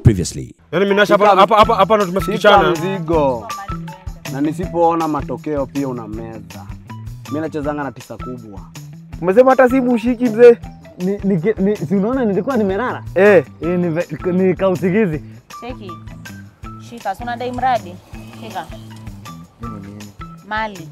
previously. Yaani mimi nasha hapa ndo tumefikishana mzigo. Na nisipoona matokeo pia una meza. Mimi nachezanga na 9 kubwa. Umesema hata simu ushiki mzee. Si unaona nilikuwa nimelala? Ni kausigizi. Cheki. Shika, suna dai mradi. Shika. Mali.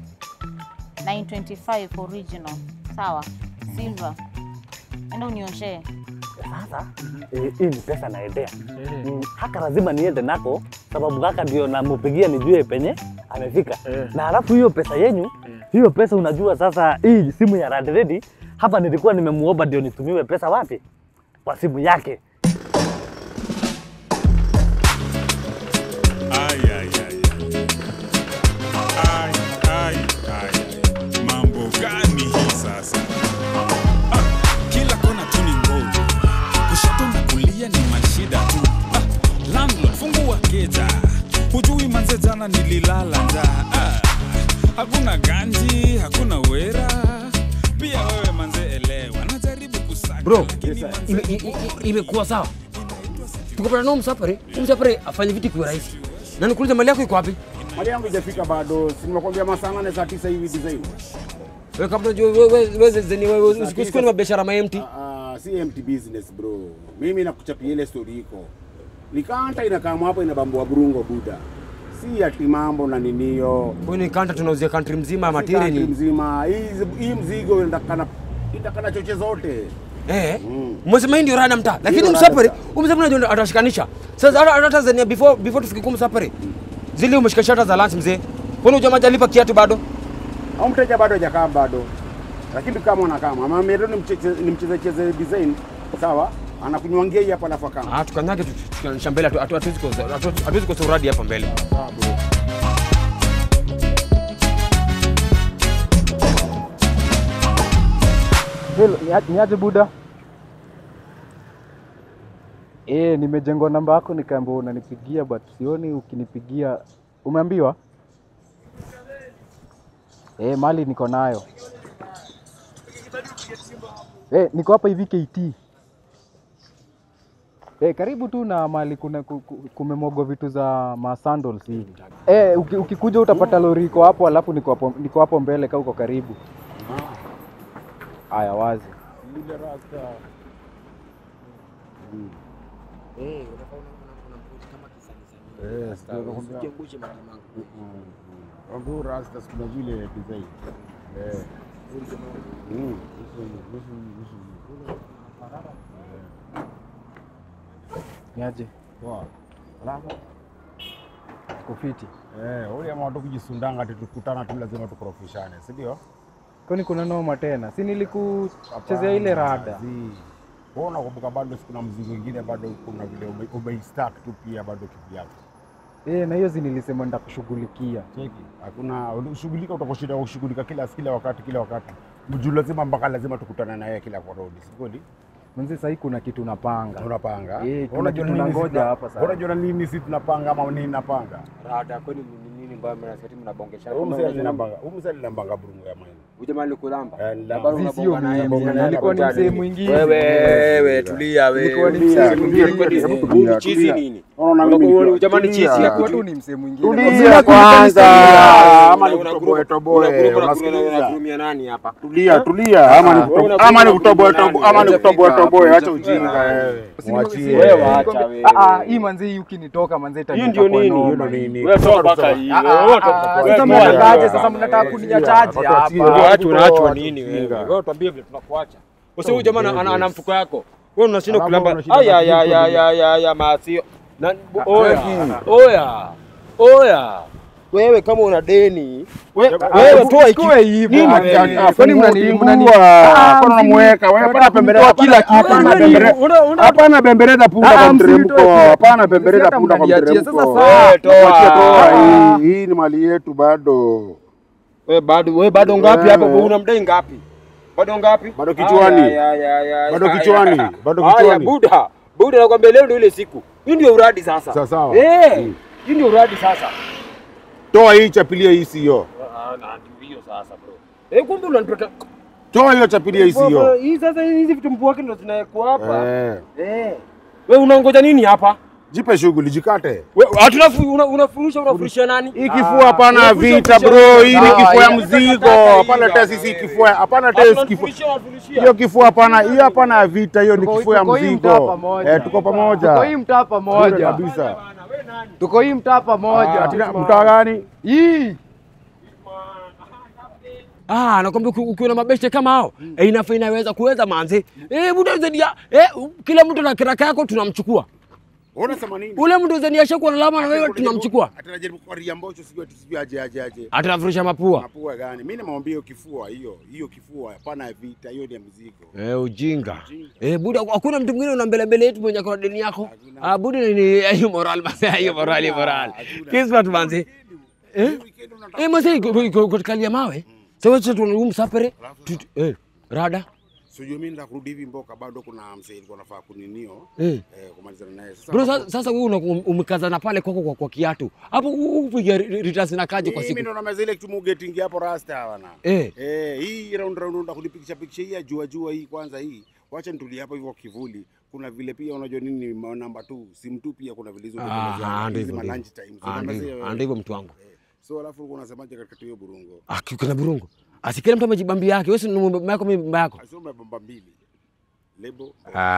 925 original. Sawa. Silver. Enda unioshe. Sasa hii ni pesa naendea. Haka lazima niende nako sababu kaka ndio namupigia nijue penye amefika. Na halafu hiyo pesa yenyu, hiyo pesa unajua sasa hii simu ya Radready hapa nilikuwa nimemuomba ndio nitumiwe pesa wapi? Kwa simu yake. Mambo gani hii sasa? Kila kona tu ni ngozi. Kushoto na kulia ni mashida tu. Landlord fungua keja. Hujui manze jana nililala njaa. Hakuna ganji, hakuna wera. Pia wewe manze elewa. Najaribu kusaka. Bro, imekuwa sawa. Tukapata na msafari afanye vitu kwa rahisi. Na nikuuliza mali yako iko wapi? Mali yangu haijafika bado. Si nimekuambia masaa 8 saa 9 hivi design. Wewe kabla wewe usikue na biashara ma empty. Si empty business bro. Mimi nakuchapia ile story iko. Nikanta inakaa hapo inabambua burungo buda. Si ati mambo na ninio. Wewe ni kanta tunauzia country mzima material ni mzima. Hii mzigo itakana choche zote. Msema hii ndio rada mtaa. Lakini msafari unajua atashikanisha. Sasa hata Tanzania before tufike msafari. Zile umeshika shata za lunch mzee. Mbona jamaa hajalipa kiatu bado? Au mteja bado hajakaa bado. Lakini kama unakama, mama mimi ni mcheze design, sawa? Anakunywangia hii hapa alafu kama. Tukanyage tukanisha mbele hatuwezi kwa uradi hapa mbele. Sawa bro. Hello, niaje buda? Nimejengwa namba yako nikaambiwa unanipigia but sioni ukinipigia. Umeambiwa? Mali niko nayo. Niko hapa hivi KT. Karibu tu na mali kumemogwa vitu za ma sandals hivi. Ukikuja utapata lori iko hapo alafu niko hapo mbele kama uko karibu. Haya wazi. Lile rasta. Wangu rasta kuna vile design. Niaje? Poa. Alafu kufiti. Ule ama watu kujisundanga tukutana tu lazima tukorofishane, si ndio? Kwani kuna noma tena? Si nilikuchezea ile rada. Bona kumbuka bado kuna mzigo mwingine bado kuna vile umeistack tu pia bado kivyako. Na hiyo nilisema nitakushughulikia. Cheki. Hakuna ushughulika utakoshida ushughulika kila wakati. Mjulu lazima mpaka lazima tukutane na yeye kila kwa road. Si kweli? Mwanzo sasa kuna kitu unapanga. Unapanga? Unajua tunangoja hapa sasa. Unajua nini sisi tunapanga ama nini napanga? Rada kwani nini mbaya mnasema mnabongeshana? Umsali nambanga burungu ya mimi. Ujamani likulamba. Bado unabonga naye. Alikuwa ni mzee mwingine. Wewe tulia wewe. Alikuwa ni mzee mwingine. Chizi nini? Unaona mimi. Ujamani chizi alikuwa tu ni mzee mwingine. Tulia kwanza. Ama nikutoboe. Unakurumia nani hapa? Tulia. Ama nikutoboe. Acha ujinga wewe. Mwachie. Wewe acha wewe. Hii manzi hii ukinitoka manzi itanitoka. Hiyo ndio nini? Wewe toka baka hiyo. Sasa mnataka sasa mnataka kuniachaje hapa? Unaachwa nini wewe? Wewe tuambie vile tunakuacha. Wewe huyu jamaa ana mfuko yako. Wewe unashinda kulamba. Ya maasio. Oya. Wewe kama una deni, wewe toa hiki. Nini? Kwani mnaniingua? Kwani unamweka? Wewe hapana pembeleza kila kitu. Hapana bembeleza punda kwa mteremko. Hapana bembeleza punda kwa mteremko. Sasa toa. Hii ni mali yetu bado. Wewe bado ngapi hapo? Una mdai ngapi? Bado ngapi? Bado kichwani. Haya Buda nakwambia leo ndio ile siku. Hii ndio uradi sasa. Sawa. Hii ndio uradi sasa. Toa hii chapilia hii sio. Ndio sasa bro. Kumbe unanipata. Toa hiyo chapilia hii sio. Hii sasa hizi vitu mpu wake ndo zinawekwa hapa. Wewe unaongoja nini hapa? Jipe shughuli, jikate. Unafurisha nani? Hii kifua hapana vita bro, hii ni kifua ya mzigo. Hapana tesi si kifua, hapana tesi kifua. Hiyo kifua hapana, hiyo hapana vita, hiyo ni kifua ya mzigo. Tuko pamoja. Tuko hii mtaa pamoja. Kabisa. Tuko hii mtaa pamoja. Mtaa gani? Hii. Nakwambia ukiwa na mabeshte kama hao, inaweza kuweza manze. Buda zaidi kila mtu na kiraka yako tunamchukua. Unasema nini? Ule mtu zaniasha kwa alama na wewe tunamchukua. Atajaribu kwa ria mbocho sijui aje. Atafurisha mapua. Mapua gani? Mimi namwambia hiyo kifua hiyo kifua hapana vita, hiyo ni mzigo. Ujinga. Buda hakuna mtu mwingine una mbele yetu mwenye kwa deni yako. Buda ni hiyo moral basi, hiyo moral. Kismat manzi. Mzee kutikalia mawe. Sasa tunalum sapere. Rada. Sio mimi ndio kurudi hivi Mboka bado kuna mzee alikuwa anafaa kuninio kumalizana naye. Sasa wewe umekazana pale kwako kwa kiatu. Hapo upiga ritasi na kaje kwa siku. Mimi ndo na mazile kitu mugetingi hapo rasta bana. Hii round ndo kulipigisha hii jua hii kwanza hii. Wacha nitulie hapo hivyo kivuli. Kuna vile pia unajua nini namba 2 simu tu pia kuna vile hizo ndio lunch time. Ndio mtu wangu. So alafu unasemaje katika hiyo burungo? Kuna burungo. Asikile mtu amejibambi yake. Wewe si mama yako mimi baba yako. Sio mabamba mbili. Lebo.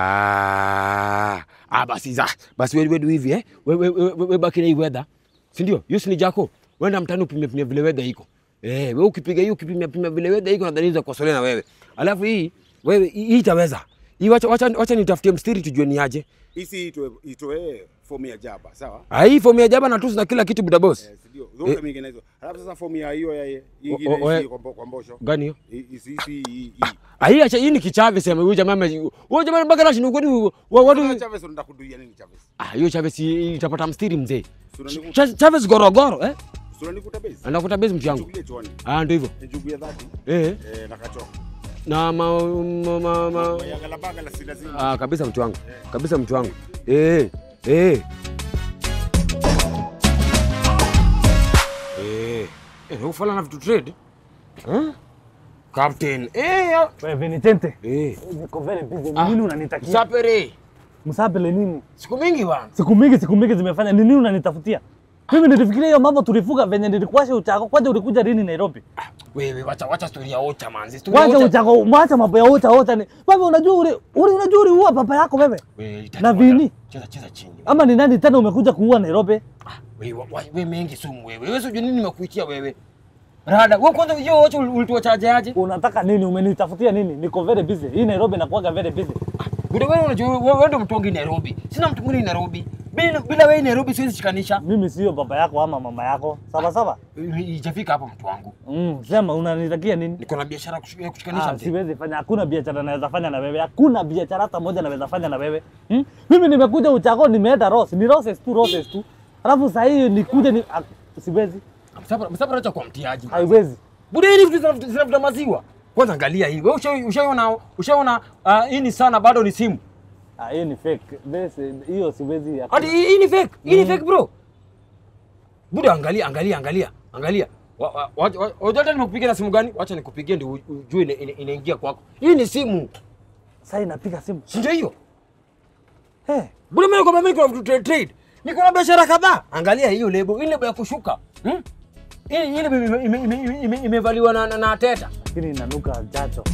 Basi wewe hivi wewe baki na hii weather. Si ndio? Hiyo si ni jako. Wenda mtani upime vile weather iko. Wewe ukipiga hiyo ukipima vile weather iko nadhani za kusolea na wewe. Alafu hii wewe hii itaweza. Hii wacha nitafutie mstiri tujue ni aje. Hii itoe fomu ya jaba, sawa? Hii fomu ya jaba na tusi na kila kitu buda boss. Ndio. Zote mingine hizo. Alafu sasa fomu ya hiyo ya nyingine kwa mbosho. Gani hiyo? Hii. Acha hii ni kichave sema huyu jamaa mpaka rashi ndio watu Chavez ndo ndakuduia nini Chavez? Hiyo Chavez itapata mstiri mzee. Chavez gorogoro Sura nikuta base. Anakuta base mtu yangu. Ndio hivyo. Njugu ya 30. Na kachoka. Na ya galabaga la si lazima. Kabisa mtu wangu. Kabisa mtu wangu. Ufala na vitu trade. Captain. Wewe Vincente. Niko very busy. Nini unanitakia? Msapele nini? Siku mingi bwana. Siku mingi zimefanya. Nini unanitafutia? Mimi nilifikiria hiyo mambo tulifuga venye nilikuasha uchako. Kwanza ulikuja lini Nairobi? Wewe wacha story ya Ocha manzi. Kwanza uchako, mwacha mambo ya Ocha ni. Wewe unajua unajua huwa papa yako wewe. Na Vini. Cheza chini. Ama ni nani tena umekuja kuua Nairobi? Wewe mengi sumu wewe. Wewe unajua nini nimekuitia wewe? Rada, wewe kwanza hiyo Ocha ulituachaje aje? Unataka nini? Umenitafutia nini? Niko very busy. Hii Nairobi nakuaga very busy. Wewe unajua wewe ndio mtu wangu Nairobi. Sina mtu mwingine Nairobi. Bila wewe Nairobi siwezi shikanisha. Mimi sio baba yako ama mama yako. Sawa? Ijafika hapo mtu wangu. Sema unanitakia nini? Niko na biashara kushikanisha. Siwezi fanya. Hakuna biashara naweza fanya na wewe. Hakuna biashara hata moja naweza fanya na wewe. Mimi nimekuja uchako nimeenda Rose. Ni Roses tu. Alafu sasa hii nikuje siwezi. Msapa acha kwa mtiaji. Haiwezi. Buda hii vitu zinafuta maziwa. Kwanza angalia hii. Wewe ushaona hii ni sana bado ni simu. Hii ni fake. Hiyo siwezi. Hadi hii ni fake. Hii ni fake bro. Buda angalia. Wacha nikupigie na simu gani? Wacha nikupigie ndio ujue inaingia kwako. Hii ni simu. Sasa inapiga simu. Si ndio hiyo? Buda mimi kwa trade. Niko na biashara kadhaa. Angalia hiyo lebo. Hii lebo ya kushuka. Hii imevaliwa na teta. Lakini inanuka jacho.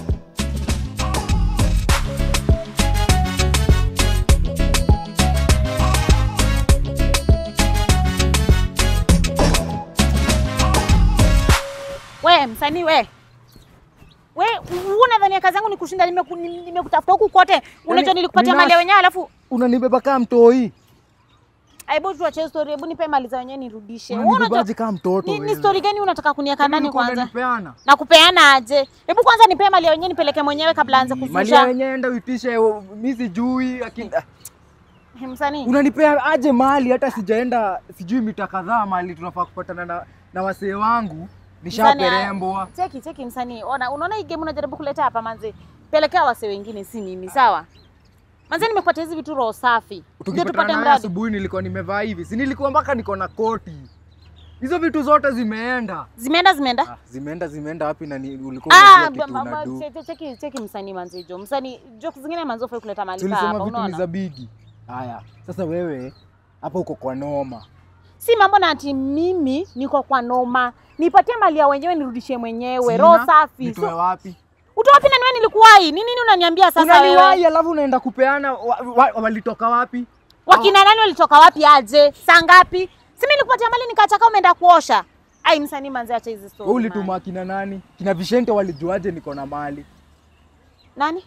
We msanii we unadhania kazi yangu ni kushinda nimekutafuta huku kote. Unajua nilikupatia mali ya wenyewe alafu unanibeba kama mtoi. Aibu tuache story, hebu nipe mali za wenyewe nirudishe. Unanibebaje kama mtoto wewe? Ni story gani unataka kuniweka ndani kwanza? Na kupeana aje? Hebu kwanza nipe mali ya wenyewe nipeleke mwenyewe kabla aanze kufusha. Mali ya wenyewe enda uitishe, mimi sijui lakini msanii. Unanipea aje mali hata sijaenda sijui mita kadhaa mali tunafaa kupatana na wasee wangu. Nishaperembo. Cheki msanii. Unaona hii game unajaribu kuleta hapa manzi. Pelekea wase wengine si mimi, sawa? Manzi nimekupatia hizi vitu roho safi. Ndio tupate mradi. Asubuhi nilikuwa nimevaa hivi. Si nilikuwa mpaka niko na koti. Hizo vitu zote zimeenda. Zimeenda wapi na ulikuwa unajua kitu unadu. Cheki msanii manzi jo. Msanii jokes zingine manzi ufai kuleta mali hapa. Tulisema vitu ni za bigi. Haya, sasa wewe hapa uko kwa noma. Si mambo na ati mimi niko kwa noma. Nipatie mali ya wenyewe nirudishie mwenyewe. Roho safi. Nitoe wapi? Utoa wapi na wewe nilikuwahi? Ni nini unaniambia sasa wewe? Unaniwahi alafu unaenda kupeana walitoka wapi? Wakina nani walitoka wapi aje? Saa ngapi? Si mimi nilikupatia mali nikataka umeenda kuosha. Ai msanii manzi acha hizo story. Wewe ulituma kina nani? Kina Vicente walijuaje niko na mali? Nani?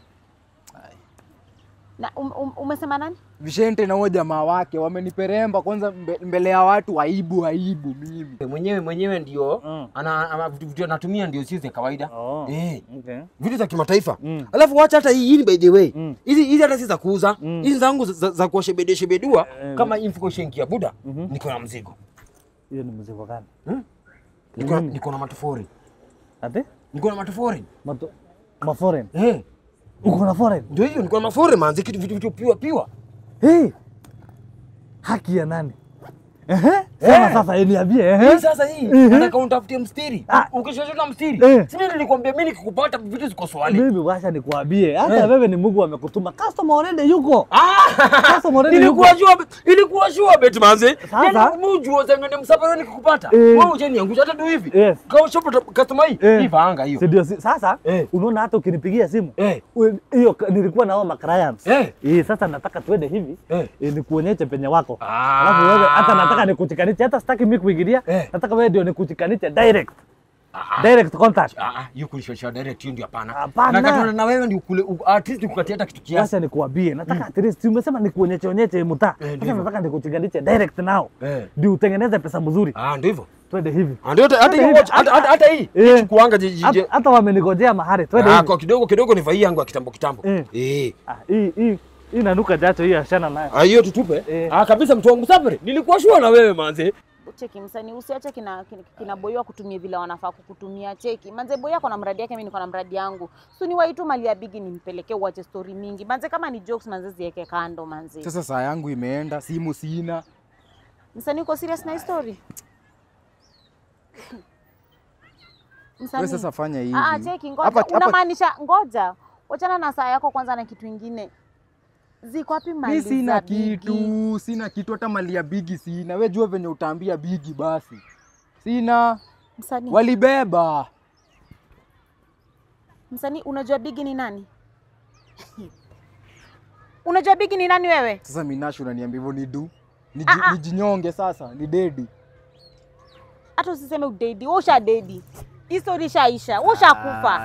Na umesema nani? Vicente na huyo jamaa wake wameniperemba kwanza mbele ya watu, aibu mimi. Mwenyewe ndio ana vitu anatumia ndio sisi za kawaida. Okay. Vitu za kimataifa. Alafu wacha hata hii by the way. Hizi hata si za kuuza. Hizi zangu za kushebedua kama info shenki ya buda. Niko na mzigo. Hiyo ni mzigo gani? Niko na matofori. Ate? Niko na matofori. Maforeign. Uko na foreign? Ndio hiyo niko na maforeign manzi, kitu vitu piwa. Haki ya nani? Sasa niambie Hii sasa hii nataka unitafutie mstiri. Ukishashona mstiri. Sisi nilikwambia mimi nikikupata vitu ziko swali. Mimi wacha nikwambie. Hata wewe ni Mungu amekutuma. Customer already yuko. Customer already yuko. Ilikuwa sure bet manze. Sasa mujua za ndio msafari nikikupata. Wewe uje niangusha hata ndio hivi. Kwa shop customer hii vaanga hiyo. Ndio sasa unaona hata ukinipigia simu. Hiyo nilikuwa nao ma clients. Sasa nataka tuende hivi. Nikuonyeshe penye wako. Alafu wewe hata nataka nikuchikanishe, hata sitaki mimi kuingilia. Nataka wewe ndio nikuchikanishe direct. Direct contact. Hiyo kunishoshia direct hiyo ndio hapana. Nataka na wewe ndio at least nikukatia hata kitu kiasi. Sasa nikuambie, nataka at least umesema nikuonyeshe mtaa. Sasa nataka nikuchikanishe direct now. Ndio utengeneze pesa mzuri. Ndio hivyo. Twende hivi. Ndio hata hii. Kuanga hata wamenigojea mahali. Twende hivi. Kwa kidogo ni vai yangu ya kitambo. Hii inanuka jacho hii ashana nayo. Hiyo tutupe. Kabisa mtu wangu Safari. Nilikuwa shua na wewe manze. Cheki msanii, usiache kina boyo kutumia vile wanafaa kukutumia. Cheki manze, boyo yako na mradi yake, mimi niko na mradi yangu. So ni waitu mali ya bigi nimpelekee, uache story mingi manze. Kama ni jokes manze ziweke kando manze. Sasa saa yangu imeenda, simu sina. Msanii, uko serious na story? Wewe sasa fanya hivi. Cheki ngoja. Unamaanisha ngoja. Wachana na saa yako kwanza na kitu kingine. Ziko wapi mali za sina kitu hata mali ya bigi sina. Wewe jua venye utaambia bigi basi. Sina. Msanii. Walibeba. Msanii, unajua bigi ni nani? Unajua bigi ni nani wewe? Sasa Minashu unaniambia hivyo ni jinyonge sasa, ni dedi. Hata usiseme udedi, wewe usha dedi. History ishaisha, wewe ushakufa.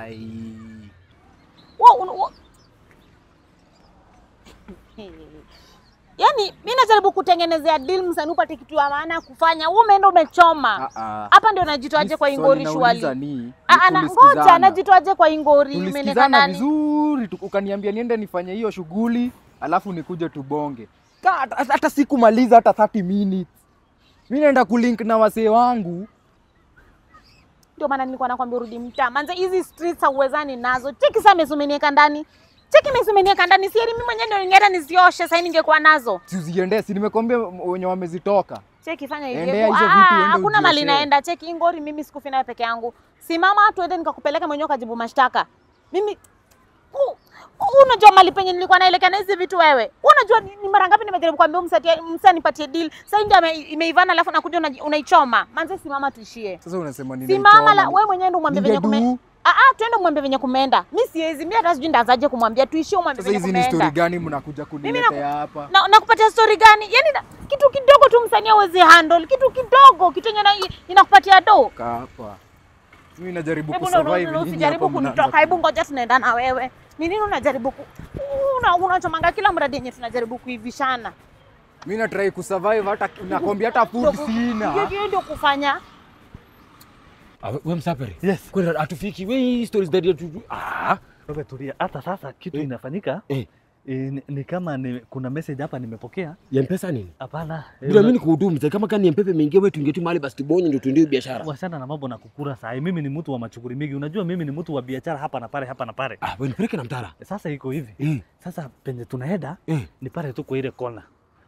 Yaani mimi najaribu kutengenezea deal msanii upate kitu ya maana kufanya. Wewe umeenda umechoma. Hapa ndio najitoaje kwa ingori shwali. Ngoja najitoaje kwa ingori imeneka ndani. Vizuri ukaniambia niende nifanye hiyo shughuli, alafu nikuje tubonge. Hata sikumaliza hata 30 minutes. Mimi naenda kulink na wasee wangu. Ndio maana nilikuwa nakwambia urudi mtaa. Manze hizi streets hauwezani nazo. Cheki sasa mesumenieka ndani. Cheki mesumenieka ndani. Si mimi mwenyewe ndio ningeenda nizioshe, sasa ningekuwa nazo. Siziende, si nimekwambia wenye wamezitoka. Cheki fanya hivyo. Hakuna mali naenda. Cheki ingori mimi sikufi nayo peke yangu. Simama tuende nikakupeleka mwenyewe kajibu mashtaka. Mimi unajua mali penye nilikuwa naelekea na hizi vitu wewe. Unajua ni mara ngapi nimejaribu kuambia msa nipatie deal. Sasa ndio imeivana alafu nakuja unaichoma. Manze simama tuishie. Sasa unasema nini? Simama wewe mwenyewe ndio mwambie venye kumeenda. Twende mwambie venye kumeenda. Mimi siwezi, mimi hata sijui ndaanzaje kumwambia tuishie umwambie venye kumeenda. Sasa hizi ni story gani mnakuja kuniletea hapa? Na kupatia story gani? Yaani kitu kidogo tu msanii hawezi handle. Kitu kidogo, kitu yenye inakupatia do. Hapa. Mimi najaribu kusurvive nini? Usijaribu kunitoka. Hebu ngoja tunaenda na wewe. Ni nini unajaribu unachomanga kila mradi yenye tunajaribu kuivishana. Mimi na try kusurvive hata nakwambia hata food sina. Hiyo ndio kufanya. Wewe Msafiri. Yes. Kwani atufiki wewe stories that you wewe tulia. Hata sasa kitu inafanyika. Ni kama kuna message hapa nimepokea. Ya M-Pesa nini? Hapana. Bila mimi nikuhudumu kama kani M-Pesa imeingia wewe tuingie tu mahali basi tubonye ndio tuendee biashara. Washana na mambo na kukura saa. Mimi ni mtu wa machukuri mingi. Unajua mimi ni mtu wa biashara hapa na pale hapa na pale. Wewe nipeleke na mtara. Sasa iko hivi. Sasa penye tunaenda ni pale tu kwa ile kona.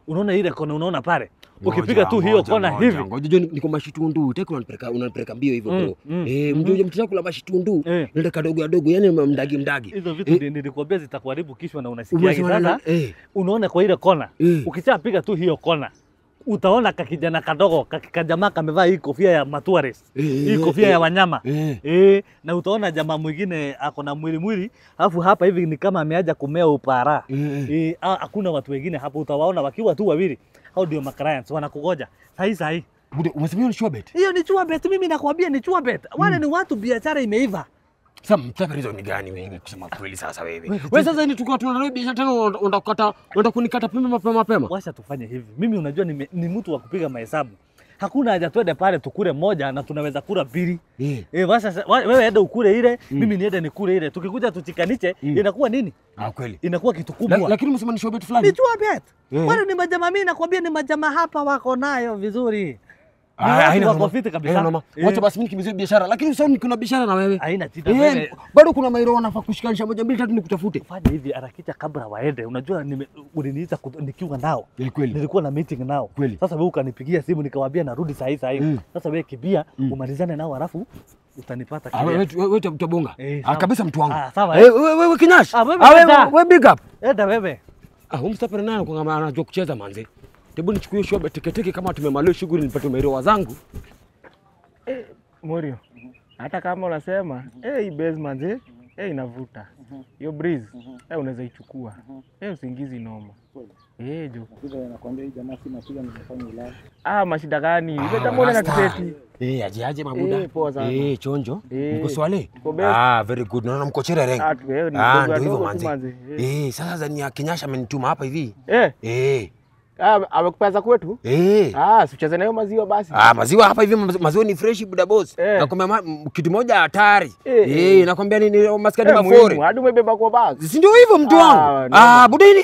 Unaona ile kona unaona pale? Ukipiga tu hiyo kona hivi. Ngoja niko Mashitundu, utaki unanipeleka mbio hivyo bro. Mjuje mtoto kula Mashitundu, nenda kadogo yani mdagi. Hizo vitu nilikwambia zitakuharibu kishwa na unasikia sasa. Unaona kwa ile kona. Ukichapiga tu hiyo kona. Utaona kakijana kadogo, kajamaa kamevaa hii kofia ya matuares. Hii kofia ya wanyama. Na utaona jamaa mwingine ako na mwili, alafu hapa hivi ni kama ameaja kumea upara. Hakuna watu wengine hapo, utawaona wakiwa tu wawili. Hao ndio clients wanakugoja. Sahi. Bude, umesema ni sure bet? Hiyo ni sure bet, mimi nakwambia ni sure bet. Wale ni watu biashara imeiva. Sasa mtaka hizo ni gani wewe kusema kweli sasa wewe? Wewe sasa ni tukao tunarudi biashara tena unataka kunikata mapema. Wacha tufanye hivi. Mimi unajua ni mtu wa kupiga mahesabu. Hakuna haja twende pale tukule moja na tunaweza kula mbili. Sasa wewe enda ukule ile, mimi niende nikule ile. Tukikuja tuchikaniche, inakuwa nini? Kweli. Inakuwa kitu kubwa. Lakini umesema ni sure bet fulani. Ni sure bet. Wale ni majamaa, mimi nakwambia ni majamaa hapa wako nayo vizuri. Haina profit kabisa. Wacha basi mimi nikimizie biashara, lakini usahau kuna biashara na wewe. Haina shida wewe. Bado kuna mairo wanafaa kushikanisha 1 2 3 nikutafute. Fanya hivi harakisha kabla waende. Unajua uliniita nikiwa nao. Nilikuwa na meeting nao. Sasa wewe ukanipigia simu nikawaambia narudi saa hii. Sasa wewe kibia umalizane nao alafu utanipata kibia. Wewe utabonga. Kabisa mtu wangu. Sawa. Wewe Kinyash. Wewe big up. Enda wewe. Umstapana naye kwa kama anajua kucheza manze. Hebu nichukue shobe teketeke kama tumemaliza shughuli nipate mairo zangu. Morio. Hata kama unasema hii basement inavuta. Hiyo breeze unaweza ichukua. Usingizi noma. Jo. Kile nakwambia hii jamaa si mapiga nimefanya ulaya. Mashida gani? Ile jamaa una kiseti. Aje mabuda. Poa sana. Chonjo. Mko swale? Best. Very good. Naona mko chere reng. Ndio hivyo manzi. Sasa zani Kinyasha amenituma hapa hivi. Amekupaza kwetu? Sicheze nayo maziwa basi. Maziwa hapa hivi maziwa ni fresh buda boss. Nakwambia kitu moja hatari. Nakwambia nini maskani mafore. Hadi umebeba kwa bag. Si ndio hivyo mtu wangu? Buda hili.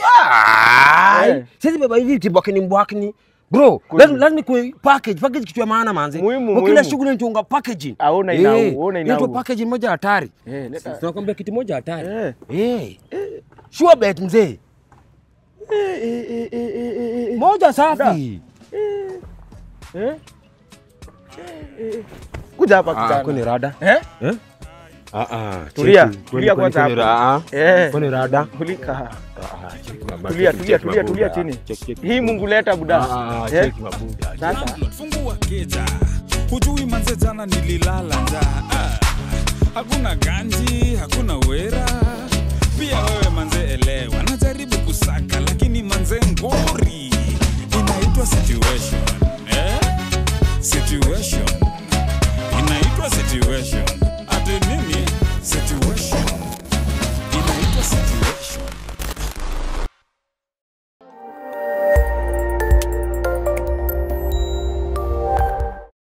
Sasa beba hivi tibwakini mbwakini. Bro, lazima ku package kitu ya maana manze. Kwa kila shughuli nitunga packaging. Ona inao. Ndio packaging moja hatari. Nakwambia kitu moja hatari. Sure bet mzee. Moja safi. Kuja hapa kijana. Kwani rada? Tulia kwanza hapa. Kwani rada? Kulika. Tulia chini. Hii Mungu leta buda. Cheki mabuda. Sasa fungua keja. Hujui manze jana nililala njaa. Hakuna ganji, hakuna wera.